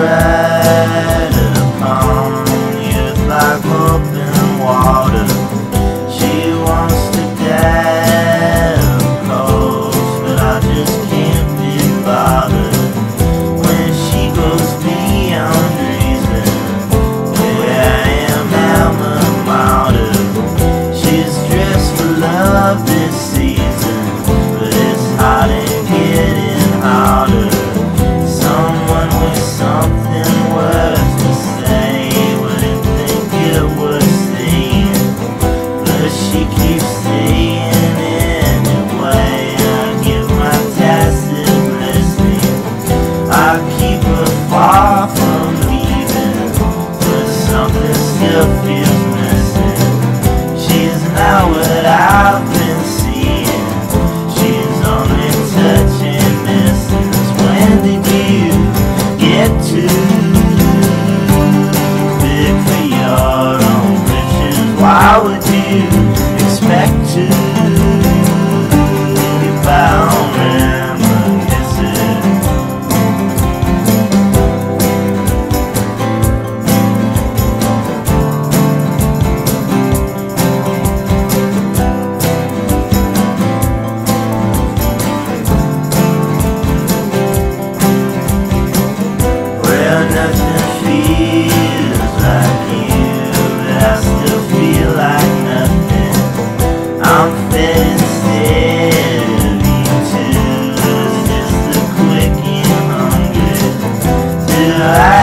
spread upon the earth like open water. She wants to get close, but I just can't be bothered. When she goes beyond reason, where I am alma mater. She's dressed for love this season, but it's hot and getting hotter. Someone with something worth to say wouldn't think it was saying, but she keeps saying anyway. I give my tacit blessing. I keep her far from leaving, but something still feels missing. She's not what I've been seeing. She's only touching misses. When did you get too big for your own britches? Why would you expect to get by on reminisces? Well, nothing feels like you, but I still feel like nothing. I'm fed instead of you too. It's just the quick and hungry. Do I